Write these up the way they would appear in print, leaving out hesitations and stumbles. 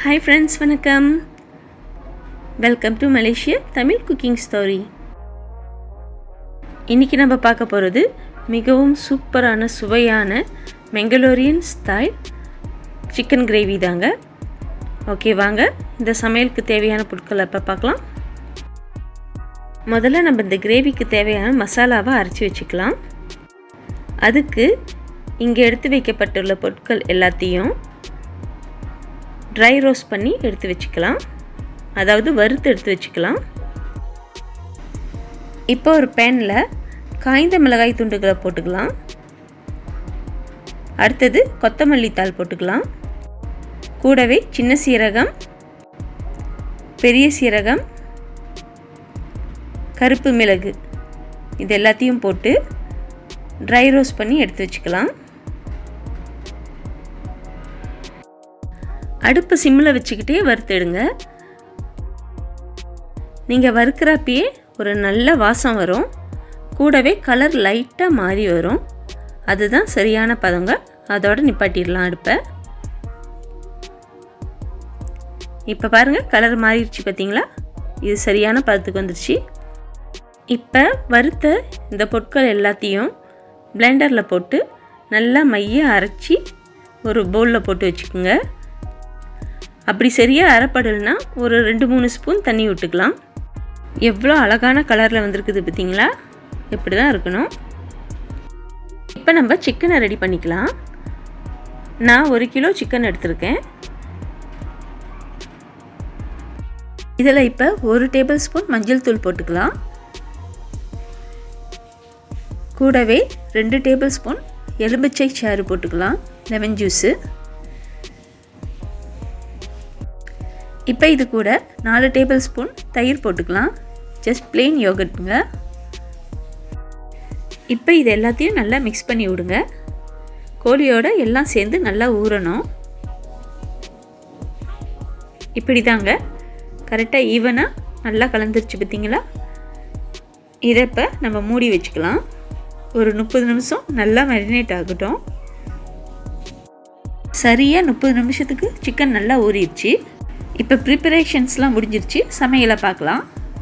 Hi friends, வணக்கம். Welcome to Malaysia Tamil Cooking Story. இன்னைக்கு நம்ம பார்க்க போறது மிகவும் சூப்பரான சுவையான Mangalorean ஸ்டைல் சிக்கன் கிரேவி தாங்க. ஓகே வாங்க இந்த சமையலுக்கு தேவையான பொருட்களை பார்க்கலாம். முதல்ல நம்ம இந்த கிரேவிக்கு தேவையான மசாலாவை அரைச்சு வச்சுக்கலாம். அதுக்கு இங்க எடுத்து வைக்கப்பட்டுள்ள பொருட்கள் எல்லாத்தையும் ட்ரை ரோஸ்ட் பண்ணி எடுத்து வச்சுக்கலாம். அதாவது வறுத்து எடுத்து வச்சுக்கலாம். இப்போ ஒரு பேன்ல காய்ந்த மிளகாய் துண்டுகளை போட்டுக்கலாம். அடுத்தது கொத்தமல்லி தழை போட்டுக்கலாம். கூடவே சின்ன சீரகம், பெரிய சீரகம், கருப்பு மிளகு இது எல்லாத்தையும் போட்டு ட்ரை ரோஸ்ட் பண்ணி எடுத்து வச்சுக்கலாம். அடுப்பு சிம்மில் வச்சுக்கிட்டே வறுத்தெடுங்க. நீங்கள் வறுக்கிறப்பயே ஒரு நல்ல வாசம் வரும். கூடவே கலர் லைட்டாக மாறி வரும். அதுதான் சரியான பதங்க. அதோட நிப்பாட்டிடலாம் அடுப்பை. இப்போ பாருங்கள் கலர் மாறிடுச்சு பார்த்தீங்களா? இது சரியான பதத்துக்கு வந்துடுச்சு. இப்போ வறுத்த இந்த பொருட்கள் எல்லாத்தையும் பிளெண்டரில் போட்டு நல்லா மைய அரைச்சி ஒரு பவுலில் போட்டு வச்சுக்கோங்க. அப்படி சரியாக அரைப்படலைன்னா ஒரு 2-3 ஸ்பூன் தண்ணி விட்டுக்கலாம். எவ்வளோ அழகான கலரில் வந்திருக்குது பார்த்தீங்களா? இப்படி தான் இருக்கணும். இப்போ நம்ம சிக்கனை ரெடி பண்ணிக்கலாம். நான் 1 கிலோ சிக்கன் எடுத்திருக்கேன். இதில் இப்போ 1 டேபிள் ஸ்பூன் மஞ்சள் தூள் போட்டுக்கலாம். கூடவே 2 டேபிள் ஸ்பூன் எலுமிச்சை சாறு போட்டுக்கலாம், லெமன் ஜூஸு. இப்போ இது கூட 4 டேபிள் ஸ்பூன் தயிர் போட்டுக்கலாம். ஜஸ்ட் பிளெயின் யோகர்ட்டுங்க. இப்போ இது எல்லாத்தையும் நல்லா மிக்ஸ் பண்ணி விடுங்க. கோழியோட எல்லாம் சேர்ந்து நல்லா ஊறணும். இப்படி தாங்க கரெக்டாக ஈவனாக நல்லா கலந்துருச்சு பார்த்தீங்களா? இதை இப்போ நம்ம மூடி வச்சுக்கலாம். ஒரு 30 நிமிஷம் நல்லா மேரினேட் ஆகட்டும். சரியாக 30 நிமிஷத்துக்கு சிக்கன் நல்லா ஊறிடுச்சு. இப்போ ப்ரிப்பரேஷன்ஸ்லாம் முடிஞ்சிருச்சு. சமையலை பார்க்கலாம்.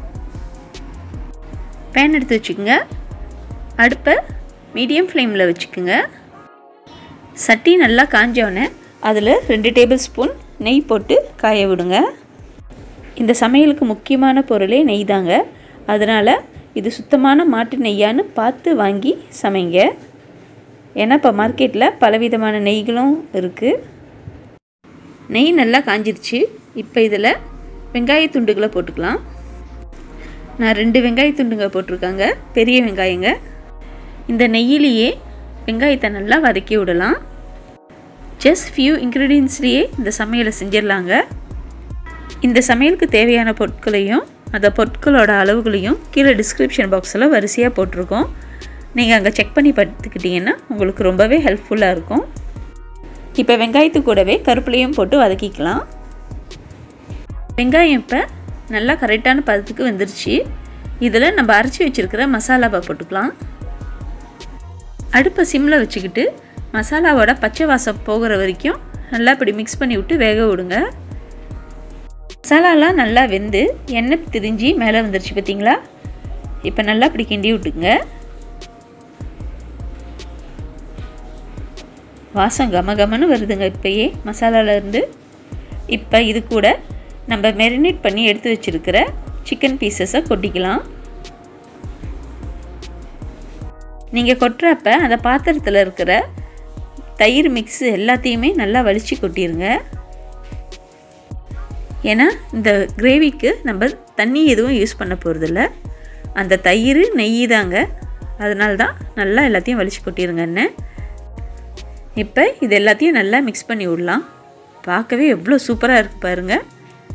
பேன் எடுத்து வச்சுக்கோங்க. அடுப்பை மீடியம் ஃப்ளேமில் வச்சுக்கோங்க. சட்டி நல்லா காஞ்சோடனே அதில் 2 டேபிள் ஸ்பூன் நெய் போட்டு காய விடுங்க. இந்த சமையலுக்கு முக்கியமான பொருளே நெய் தாங்க. அதனால் இது சுத்தமான மாட்டு நெய்யான்னு பார்த்து வாங்கி சமைங்க. ஏன்னா இப்போ மார்க்கெட்டில் பலவிதமான நெய்களும் இருக்குது. நெய் நல்லா காஞ்சிருச்சு. இப்போ இதில் வெங்காய துண்டுகளை போட்டுக்கலாம். நான் 2 வெங்காய துண்டுங்க போட்டிருக்காங்க, பெரிய வெங்காயங்க. இந்த நெய்யிலேயே வெங்காயத்தை நல்லா வதக்கி விடலாம். ஜஸ்ட் ஃபியூ இன்க்ரீடியன்ஸ்லேயே இந்த சமையலை செஞ்சிடலாங்க. இந்த சமையலுக்கு தேவையான பொருட்களையும் அந்த பொருட்களோட அளவுகளையும் கீழே டிஸ்கிரிப்ஷன் பாக்ஸில் வரிசையாக போட்டிருக்கோம். நீங்கள் அங்கே செக் பண்ணி பார்த்துக்கிட்டிங்கன்னா உங்களுக்கு ரொம்பவே ஹெல்ப்ஃபுல்லாக இருக்கும். இப்போ வெங்காயத்து கூடவே கருப்புலையும் போட்டு வதக்கிக்கலாம். வெங்காயம் இப்போ நல்லா கரெக்டான பதத்துக்கு வந்துருச்சு. இதில் நம்ம அரைச்சி வச்சுருக்கிற மசாலாவை போட்டுக்கலாம். அடுப்பை சிம்மில் வச்சுக்கிட்டு மசாலாவோட பச்சை வாசம் போகிற வரைக்கும் நல்லா இப்படி மிக்ஸ் பண்ணி விட்டு வேக விடுங்க. மசாலாலாம் நல்லா வெந்து எண்ணெய் திரிஞ்சு மேலே வந்துருச்சு பார்த்தீங்களா? இப்போ நல்லா இப்படி கிண்டி விட்டுங்க. வாசம் கமகமன்னு வருதுங்க இப்போயே மசாலாவிலேருந்து. இப்போ இது கூட நம்ம மேரினேட் பண்ணி எடுத்து வச்சுருக்கிற சிக்கன் பீசஸை கொட்டிக்கலாம். நீங்கள் கொட்டுறப்ப அந்த பாத்திரத்தில் இருக்கிற தயிர் மிக்ஸு எல்லாத்தையுமே நல்லா வலிச்சு கொட்டிடுங்க. ஏன்னா இந்த கிரேவிக்கு நம்ம தண்ணி எதுவும் யூஸ் பண்ண போகிறதில்ல. அந்த தயிர் நெய் தாங்க. அதனால தான் நல்லா எல்லாத்தையும் வலிச்சு கொட்டிடுங்கன்னு. இப்போ இது எல்லாத்தையும் நல்லா மிக்ஸ் பண்ணி விடலாம். பார்க்கவே எவ்வளோ சூப்பராக இருக்குது பாருங்கள்.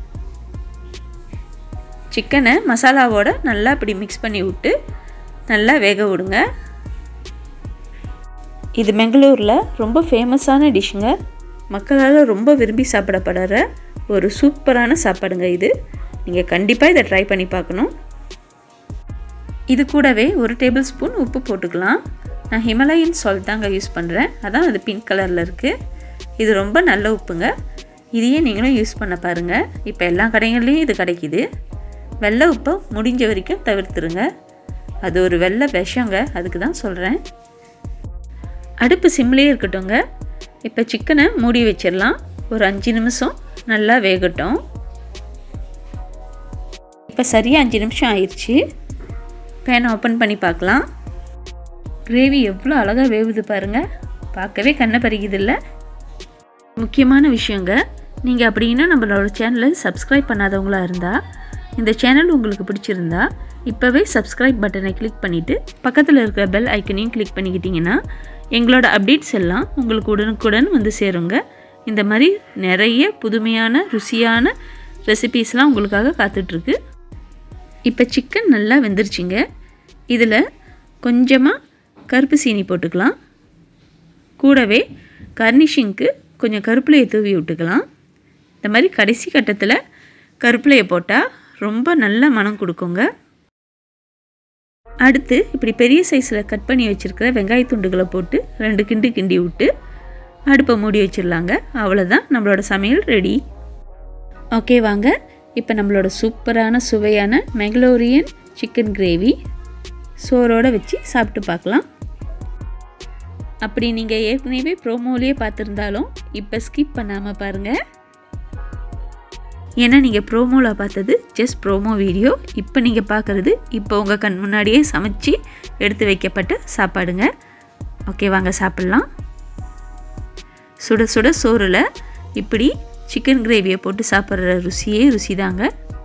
சிக்கனை மசாலாவோட நல்லா இப்படி மிக்ஸ் பண்ணி விட்டு நல்லா வேக விடுங்க. இது பெங்களூரில் ரொம்ப ஃபேமஸான டிஷ்ஷுங்க. மக்களால் ரொம்ப விரும்பி சாப்பிடப்படுற ஒரு சூப்பரான சாப்பாடுங்க இது. நீங்கள் கண்டிப்பாக இதை ட்ரை பண்ணி பார்க்கணும். இது கூடவே 1 டேபிள் ஸ்பூன் உப்பு போட்டுக்கலாம். நான் ஹிமாலயன் சால்ட் தாங்க யூஸ் பண்ணுறேன். அதான் அது பிங்க் கலரில் இருக்குது. இது ரொம்ப நல்ல உப்புங்க. இதையே நீங்களும் யூஸ் பண்ண பாருங்கள். இப்போ எல்லா கடைகள்லேயும் இது கிடைக்கிது. வெள்ளை உப்பை முடிஞ்ச வரைக்கும் தவிர்த்துருங்க. அது ஒரு வெள்ளை விஷங்க, அதுக்கு தான் சொல்கிறேன். அடுப்பு சிம்லேயே இருக்கட்டுங்க. இப்போ சிக்கனை மூடி வச்சிடலாம். ஒரு 5 நிமிஷம் நல்லா வேகட்டும். இப்போ சரியாக 5 நிமிஷம் ஆயிடுச்சு. பேனை ஓப்பன் பண்ணி பார்க்கலாம். கிரேவி எவ்வளோ அழகாக வேவுது பாருங்கள். பார்க்கவே கண்ணை பறிக்குதில்ல. முக்கியமான விஷயங்க, நீங்கள் அப்படின்னா நம்மளோட சேனலை சப்ஸ்கிரைப் பண்ணாதவங்களாக இருந்தால், இந்த சேனல் உங்களுக்கு பிடிச்சிருந்தா இப்போவே சப்ஸ்கிரைப் பட்டனை கிளிக் பண்ணிவிட்டு பக்கத்தில் இருக்கிற பெல் ஐக்கனையும் கிளிக் பண்ணிக்கிட்டிங்கன்னா எங்களோட அப்டேட்ஸ் எல்லாம் உங்களுக்கு உடனுக்குடன் வந்து சேருங்க. இந்த மாதிரி நிறைய புதுமையான ருசியான ரெசிபீஸ்லாம் உங்களுக்காக காத்துட்ருக்கு. இப்போ சிக்கன் நல்லா வெந்துருச்சுங்க. இதில் கொஞ்சமாக கருப்பு சீனி போட்டுக்கலாம். கூடவே கார்னிஷிங்க்கு கொஞ்சம் கருப்பிலையை தூவி விட்டுக்கலாம். இந்த மாதிரி கடைசி கட்டத்தில் கருப்பிலையை போட்டால் ரொம்ப நல்ல மனம் கொடுக்குங்க. அடுத்து இப்படி பெரிய சைஸில் கட் பண்ணி வச்சுருக்கிற வெங்காய துண்டுகளை போட்டு 2 கிண்டு கிண்டி விட்டு அடுப்பை மூடி வச்சிடலாங்க. அவ்வளோதான், நம்மளோட சமையல் ரெடி. ஓகே வாங்க, இப்போ நம்மளோட சூப்பரான சுவையான மெங்களோரியன் சிக்கன் கிரேவி சோறோடு வச்சு சாப்பிட்டு பார்க்கலாம். அப்படி நீங்கள் ஏற்கனவே ப்ரோமோலேயே பார்த்துருந்தாலும் இப்போ ஸ்கிப் பண்ணாமல் பாருங்கள். ஏன்னா நீங்கள் ப்ரோமோவில் பார்த்தது ஜஸ்ட் ப்ரோமோ வீடியோ. இப்போ நீங்கள் பார்க்குறது இப்போ உங்கள் கண் முன்னாடியே சமைச்சு எடுத்து வைக்கப்பட்ட சாப்பாடுங்க. ஓகே வாங்க சாப்பிட்லாம். சுட சுட சோறில் இப்படி சிக்கன் கிரேவியை போட்டு சாப்பிட்ற ருசியே ருசி தாங்க.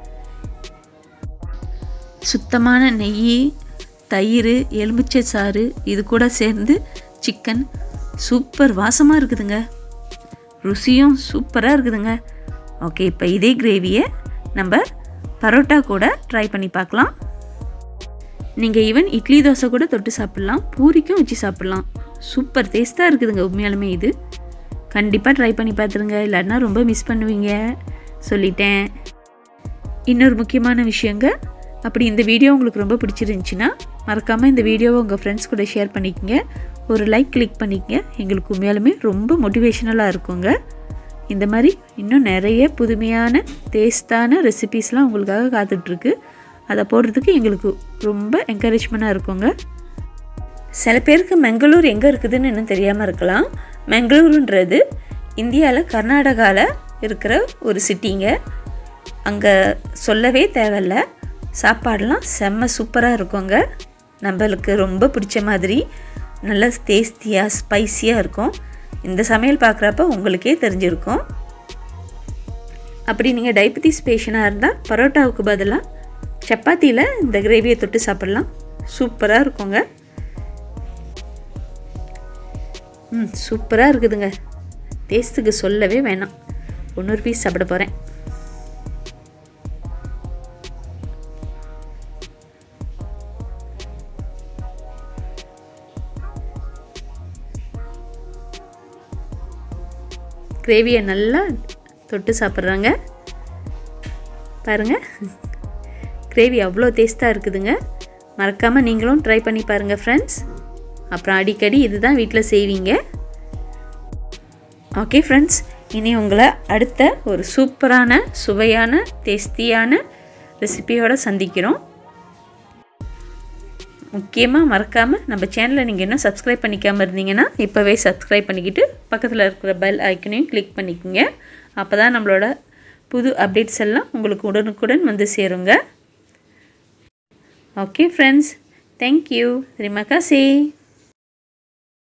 சுத்தமான நெய், தயிர், எலுமிச்சை சாறு இது கூட சேர்ந்து சிக்கன் சூப்பர் வாசமாக இருக்குதுங்க. ருசியும் சூப்பராக இருக்குதுங்க. ஓகே, இப்போ இதே கிரேவியை நம்ம பரோட்டா கூட ட்ரை பண்ணி பார்க்கலாம். நீங்கள் ஈவன் இட்லி தோசை கூட தொட்டு சாப்பிட்லாம், பூரிக்கும் வச்சு சாப்பிட்லாம். சூப்பர் டேஸ்ட்டாக இருக்குதுங்க. உண்மையாலுமே இது கண்டிப்பாக ட்ரை பண்ணி பார்த்துருங்க, இல்லைன்னா ரொம்ப மிஸ் பண்ணுவீங்க சொல்லிட்டேன். இன்னொரு முக்கியமான விஷயங்க, அப்படி இந்த வீடியோ உங்களுக்கு ரொம்ப பிடிச்சிருந்துச்சின்னா மறக்காமல் இந்த வீடியோவை உங்கள் ஃப்ரெண்ட்ஸ் கூட ஷேர் பண்ணிக்கங்க. ஒரு லைக் கிளிக் பண்ணிக்கங்க. எங்களுக்கு உண்மையாலுமே ரொம்ப மோட்டிவேஷனலாக இருக்குங்க. இந்த மாதிரி இன்னும் நிறைய புதுமையான டேஸ்டான ரெசிபீஸ்லாம் உங்களுக்காக காத்துட்ருக்கு. அதை போடுறதுக்கு எங்களுக்கு ரொம்ப என்கரேஜ்மெண்ட்டாக இருக்குங்க. சில பேருக்கு பெங்களூர் எங்கே இருக்குதுன்னு இன்னும் தெரியாமல் இருக்கலாம். பெங்களூருன்றது இந்தியாவில் கர்நாடகாவில் இருக்கிற ஒரு சிட்டிங்க. அங்கே சொல்லவே தேவையில்ல, சாப்பாடெலாம் செம்ம சூப்பராக இருக்குங்க. நம்மளுக்கு ரொம்ப பிடிச்ச மாதிரி நல்ல டேஸ்டியாக ஸ்பைஸியாக இருக்கும். இந்த சமையல் பார்க்குறப்ப உங்களுக்கே தெரிஞ்சிருக்கும். அப்படி நீங்கள் டயபெட்டிஸ் பேஷண்ட்டாக இருந்தால் பரோட்டாவுக்கு பதிலாக சப்பாத்தியில் இந்த கிரேவியை தொட்டு சாப்பிட்லாம். சூப்பராக இருக்குங்க. சூப்பராக இருக்குதுங்க. டேஸ்ட்டுக்கு சொல்லவே வேணாம். 1 பீஸ் சாப்பிட போகிறேன். கிரேவியை நல்லா தொட்டு சாப்பிட்றாங்க பாருங்கள். கிரேவி அவ்வளோ டேஸ்ட்டாக இருக்குதுங்க. மறக்காமல் நீங்களும் ட்ரை பண்ணி பாருங்கள் ஃப்ரெண்ட்ஸ். அப்புறம் அடிக்கடி இதுதான் வீட்டில் செய்வீங்க. ஓகே ஃப்ரெண்ட்ஸ், இனி உங்களை அடுத்த ஒரு சூப்பரான சுவையான டேஸ்டியான ரெசிபியோடு சந்திக்கிறோம். முக்கியமாக மறக்காமல் நம்ம சேனலை நீங்கள் இன்னும் சப்ஸ்கிரைப் பண்ணிக்காமல் இருந்தீங்கன்னா இப்போவே சப்ஸ்கிரைப் பண்ணிக்கிட்டு பக்கத்தில் இருக்கிற பெல் ஐக்கனையும் கிளிக் பண்ணிக்கோங்க. அப்போ தான் நம்மளோட புது அப்டேட்ஸ் எல்லாம் உங்களுக்கு உடனுக்குடன் வந்து சேருங்க. Okay friends, thank you. terima kasih.